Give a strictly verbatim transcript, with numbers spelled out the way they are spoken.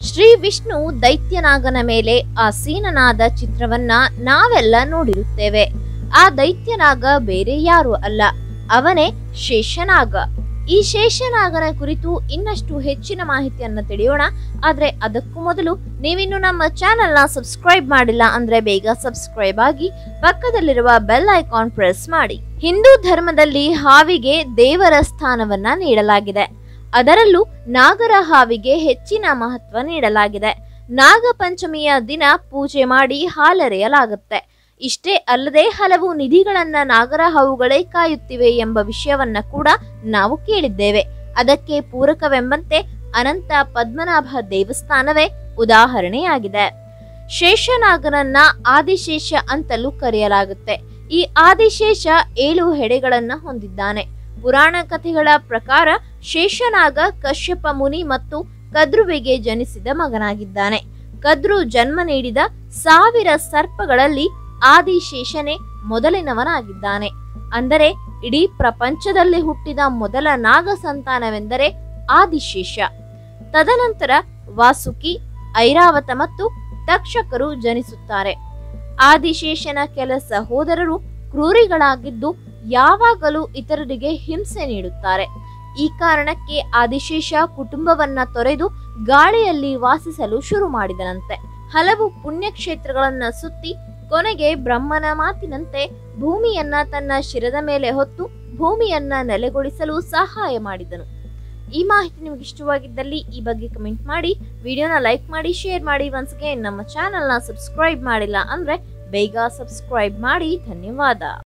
ಶ್ರೀ ವಿಷ್ಣು ದೈತ್ಯನಾಗನ ಮೇಲೆ ಆಸೀನನಾದ ಚಿತ್ರವನ್ನ ನಾವೆಲ್ಲ ನೋಡಿರುತ್ತೇವೆ. ಆ ದೈತ್ಯನಾಗ ಬೇರೆ ಯಾರು ಅಲ್ಲ, ಅವನೇ ಶೇಷನಾಗ. ಈ ಶೇಷನಾಗನ ಕುರಿತು ಇನ್ನಷ್ಟು ಹೆಚ್ಚಿನ ಮಾಹಿತಿಯನ್ನ ತಿಳಿಯೋಣ. ಆದ್ರೆ ಅದಕ್ಕೂ ಮೊದಲು ನೀವಿನ್ನು ನಮ್ಮ ಚಾನೆಲ್ ನ ಸಬ್ಸ್ಕ್ರೈಬ್ ಮಾಡಿಲ್ಲ ಅಂದ್ರೆ ಬೇಗ ಸಬ್ಸ್ಕ್ರೈಬ್ ಆಗಿ ಪಕ್ಕದಲ್ಲಿರುವ ಬೆಲ್ ಐಕಾನ್ ಪ್ರೆಸ್ ಮಾಡಿ. ಹಿಂದೂ ಧರ್ಮದಲ್ಲಿ ಹಾವಿಗೆ ದೇವರ ಸ್ಥಾನವನ್ನ ನೀಡಲಾಗಿದೆ. ಅದರಲ್ಲೂ ನಾಗರ ಹಾವಿಗೆ ಹೆಚ್ಚಿನ ಮಹತ್ವ ನೀಡಲಾಗಿದೆ. ನಾಗ ಪಂಚಮಿಯ ದಿನ ಪೂಜೆ ಮಾಡಿ ಹಾಲೆರೆಯಲಾಗುತ್ತೆ. ಇಷ್ಟೇ ಅಲ್ಲದೆ ಹಲವು ನಿಧಿಗಳನ್ನ ನಾಗರ ಹಾವುಗಳೇ ಕಾಯುತ್ತಿವೆ ಎಂಬ ವಿಷಯವನ್ನ ಕೂಡ ನಾವು ಕೇಳಿದ್ದೇವೆ. ಅದಕ್ಕೆ ಪೂರಕವೆಂಬಂತೆ ಅನಂತ ಪದ್ಮನಾಭ ದೇವಸ್ಥಾನವೇ ಉದಾಹರಣೆಯಾಗಿದೆ. ಶೇಷನಾಗನನ್ನ ಆದಿಶೇಷ ಅಂತಲೂ ಕರೆಯಲಾಗುತ್ತೆ. ಈ ಆದಿಶೇಷ ಏಳು ಹೆಡೆಗಳನ್ನ ಹೊಂದಿದ್ದಾನೆ. ಪುರಾಣ ಕಥೆಗಳ ಪ್ರಕಾರ ಶೇಷನಾಗ ಕಶ್ಯಪ ಮುನಿ ಮತ್ತು ಕದ್ರುವಿಗೆ ಜನಿಸಿದ ಮಗನಾಗಿದ್ದಾನೆ. ಕದ್ರು ಜನ್ಮ ನೀಡಿದ ಸಾವಿರ ಸರ್ಪಗಳಲ್ಲಿ ಆದಿಶೇಷನೇ ಮೊದಲಿನವನಾಗಿದ್ದಾನೆ. ಅಂದರೆ ಇಡೀ ಪ್ರಪಂಚದಲ್ಲಿ ಹುಟ್ಟಿದ ಮೊದಲ ನಾಗ ಸಂತಾನವೆಂದರೆ ಆದಿಶೇಷ. ತದನಂತರ ವಾಸುಕಿ, ಐರಾವತ ಮತ್ತು ತಕ್ಷಕರು ಜನಿಸುತ್ತಾರೆ. ಆದಿಶೇಷನ ಕೆಲ ಸಹೋದರರು ಕ್ರೂರಿಗಳಾಗಿದ್ದು ಯಾವಾಗಲೂ ಇತರರಿಗೆ ಹಿಂಸೆ ನೀಡುತ್ತಾರೆ. ಈ ಕಾರಣಕ್ಕೆ ಆದಿಶೇಷ ಕುಟುಂಬವನ್ನ ತೊರೆದು ಗಾಳಿಯಲ್ಲಿ ವಾಸಿಸಲು ಶುರು ಮಾಡಿದನಂತೆ. ಹಲವು ಪುಣ್ಯಕ್ಷೇತ್ರಗಳನ್ನ ಸುತ್ತಿ ಕೊನೆಗೆ ಬ್ರಹ್ಮನ ಮಾತಿನಂತೆ ಭೂಮಿಯನ್ನ ತನ್ನ ಶಿರದ ಮೇಲೆ ಹೊತ್ತು ಭೂಮಿಯನ್ನ ನೆಲೆಗೊಳಿಸಲು ಸಹಾಯ ಮಾಡಿದನು. ಈ ಮಾಹಿತಿ ನಿಮಗೆ ಇಷ್ಟವಾಗಿದ್ದಲ್ಲಿ ಈ ಬಗ್ಗೆ ಕಮೆಂಟ್ ಮಾಡಿ, ವಿಡಿಯೋನ ಲೈಕ್ ಮಾಡಿ, ಶೇರ್ ಮಾಡಿ. ಒನ್ಸ್ ಅಗೇನ್ ನಮ್ಮ ಚಾನೆಲ್ ನ ಸಬ್ಸ್ಕ್ರೈಬ್ ಮಾಡಿಲ್ಲ ಅಂದ್ರೆ ಬೇಗ ಸಬ್ಸ್ಕ್ರೈಬ್ ಮಾಡಿ. ಧನ್ಯವಾದ.